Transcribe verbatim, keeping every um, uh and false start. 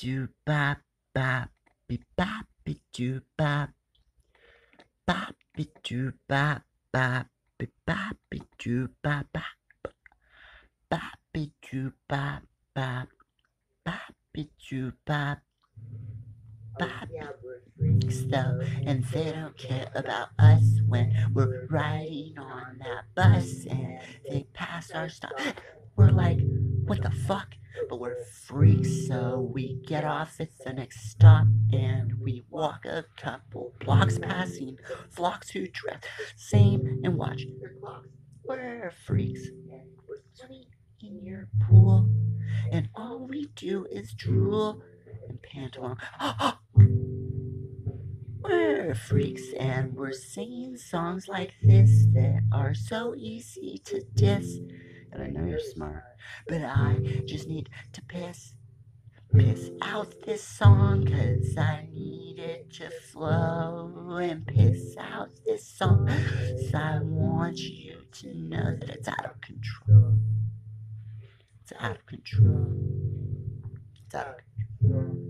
doo bop bop be bop be doo bop bop be doo bop bop be bop be doo bop bop bop be doo bop bop bop be doo bop bop freaks though, and they don't care about us when we're riding on that bus and they pass our stop. We're like, what the fuck? But we're freaks, so we get off at the next stop and we walk a couple blocks passing flocks who dress same and watch their clocks. We're freaks and we're swimming in your pool, and all we do is drool and pant along. We're freaks and we're singing songs like this that are so easy to diss. And I know you're smart, but I just need to piss. Piss out this song, cause I need it to flow. And piss out this song, cause I want you to know that it's out of control. It's out of control. It's out of control.